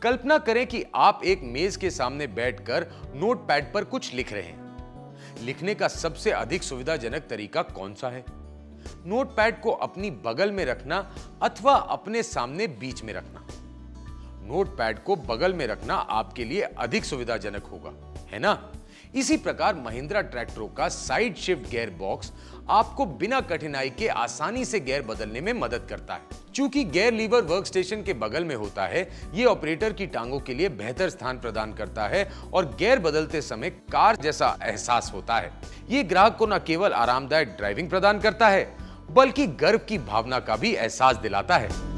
कल्पना करें कि आप एक मेज के सामने बैठकर नोटपैड पर कुछ लिख रहे हैं। लिखने का सबसे अधिक सुविधाजनक तरीका कौन सा है? नोटपैड को अपनी बगल में रखना अथवा अपने सामने बीच में रखना? नोटपैड को बगल में रखना आपके लिए अधिक सुविधाजनक होगा, है ना? इसी प्रकार महिंद्रा ट्रैक्टरों का साइड शिफ्ट गियर बॉक्स आपको बिना कठिनाई के आसानी से गियर बदलने में मदद करता है। चूंकि गियर लीवर वर्कस्टेशन के बगल में होता है, यह ऑपरेटर की टांगों के लिए बेहतर स्थान प्रदान करता है और गियर बदलते समय कार जैसा एहसास होता है। यह ग्राहक को न केवल आरामदायक ड्राइविंग प्रदान करता है, बल्कि गर्व की भावना का भी एहसास दिलाता है।